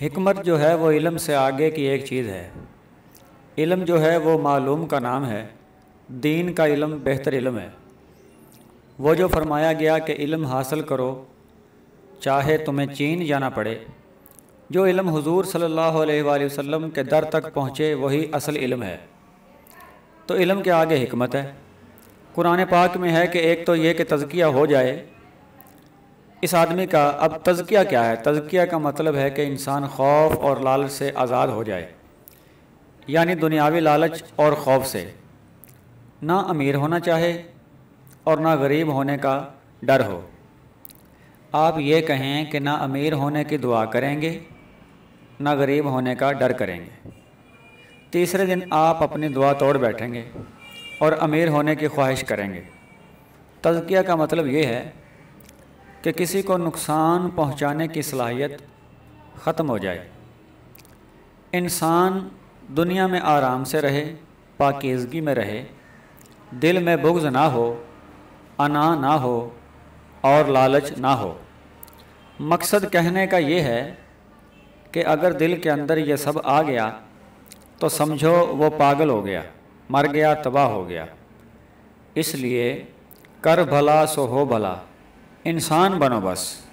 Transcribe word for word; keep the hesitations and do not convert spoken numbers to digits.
حکمت جو ہے وہ علم سے آگے کی ایک چیز ہے۔ علم جو ہے وہ معلوم کا نام ہے، دین کا علم بہتر علم ہے۔ وہ جو فرمایا گیا کہ علم حاصل کرو چاہے تمہیں چین جانا پڑے، جو علم حضور صلی اللہ علیہ وآلہ وسلم کے در تک پہنچے وہی اصل علم ہے۔ تو علم کے آگے حکمت ہے۔ قرآن پاک میں ہے کہ ایک تو یہ کہ تزکیہ ہو جائے اس آدمی کا۔ اب تزکیہ کیا ہے؟ تزکیہ کا مطلب ہے کہ انسان خوف اور لالچ سے آزاد ہو جائے، یعنی دنیاوی لالچ اور خوف سے، نہ امیر ہونا چاہے اور نہ غریب ہونے کا ڈر ہو۔ آپ یہ کہیں کہ نہ امیر ہونے کی دعا کریں گے نہ غریب ہونے کا ڈر کریں گے، تیسرے دن آپ اپنی دعا توڑ بیٹھیں گے اور امیر ہونے کی خواہش کریں گے۔ تزکیہ کا مطلب یہ ہے کہ کسی کو نقصان پہنچانے کی صلاحیت ختم ہو جائے، انسان دنیا میں آرام سے رہے، پاکیزگی میں رہے، دل میں بغض نہ ہو، انا نہ ہو اور لالچ نہ ہو۔ مقصد کہنے کا یہ ہے کہ اگر دل کے اندر یہ سب آ گیا تو سمجھو وہ پاگل ہو گیا، مر گیا، تباہ ہو گیا۔ اس لیے کر بھلا سو ہو بھلا، انسان بنو بس۔